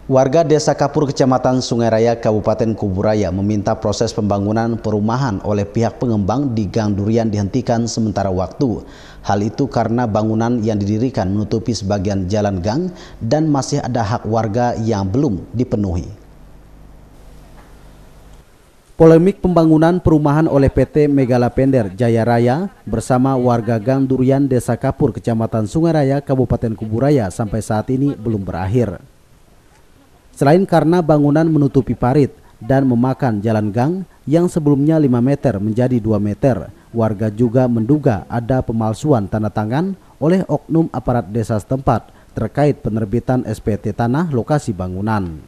Warga Desa Kapur, Kecamatan Sungai Raya, Kabupaten Kuburaya meminta proses pembangunan perumahan oleh pihak pengembang di Gang Durian dihentikan sementara waktu. Hal itu karena bangunan yang didirikan menutupi sebagian jalan gang dan masih ada hak warga yang belum dipenuhi. Polemik pembangunan perumahan oleh PT Megalapender Jaya Raya bersama warga Gang Durian Desa Kapur, Kecamatan Sungai Raya, Kabupaten Kuburaya sampai saat ini belum berakhir. Selain karena bangunan menutupi parit dan memakan jalan gang yang sebelumnya 5 meter menjadi 2 meter, warga juga menduga ada pemalsuan tanda tangan oleh oknum aparat desa setempat terkait penerbitan SPT tanah lokasi bangunan.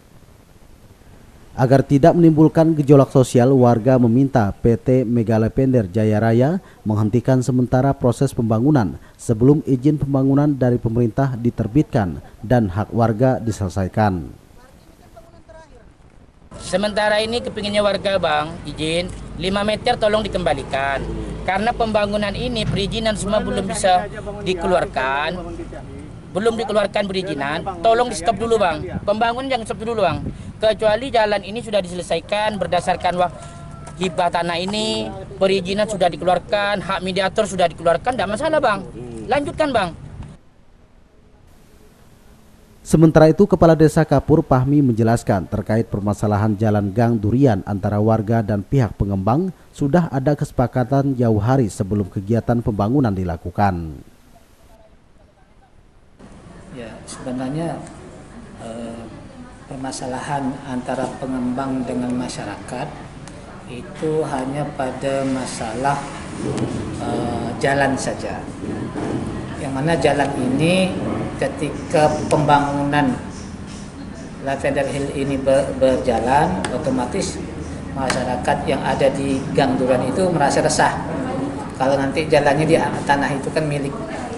Agar tidak menimbulkan gejolak sosial, warga meminta PT Megalapender Jaya Raya menghentikan sementara proses pembangunan sebelum izin pembangunan dari pemerintah diterbitkan dan hak warga diselesaikan. Sementara ini kepinginnya warga bang, izin 5 meter tolong dikembalikan. Karena pembangunan ini perizinan semua belum bisa dikeluarkan. Belum dikeluarkan perizinan, tolong di stop dulu bang. Pembangunan jangan stop dulu bang. Kecuali jalan ini sudah diselesaikan berdasarkan hibah tanah ini, perizinan sudah dikeluarkan, hak mediator sudah dikeluarkan, tidak masalah bang. Lanjutkan bang. Sementara itu, Kepala Desa Kapur Pahmi menjelaskan terkait permasalahan jalan Gang Durian antara warga dan pihak pengembang sudah ada kesepakatan jauh hari sebelum kegiatan pembangunan dilakukan. Ya, sebenarnya permasalahan antara pengembang dengan masyarakat itu hanya pada masalah jalan saja. Yang mana jalan ini ketika pembangunan Lavender Hill ini berjalan, otomatis masyarakat yang ada di Gang Durian itu merasa resah. Kalau nanti jalannya di tanah itu kan milik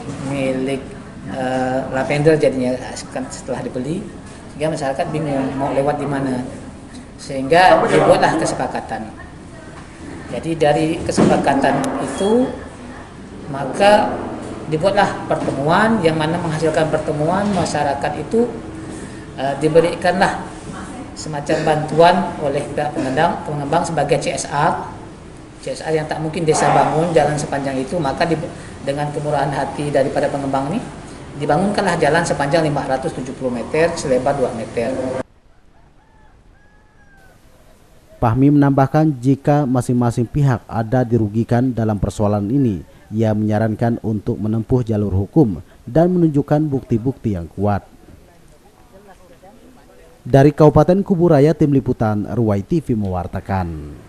Lavender jadinya setelah dibeli, sehingga masyarakat bingung mau lewat di mana. Sehingga dibuatlah kesepakatan. Jadi dari kesepakatan itu maka dibuatlah pertemuan yang mana menghasilkan pertemuan masyarakat itu diberikanlah semacam bantuan oleh pihak pengembang sebagai CSR yang tak mungkin desa bangun jalan sepanjang itu, maka dengan kemurahan hati daripada pengembang ini dibangunkanlah jalan sepanjang 570 meter selebar 2 meter. Pahmi menambahkan jika masing-masing pihak ada dirugikan dalam persoalan ini, ia menyarankan untuk menempuh jalur hukum dan menunjukkan bukti-bukti yang kuat. Dari Kabupaten Kuburaya, Tim Liputan RUAI TV mewartakan.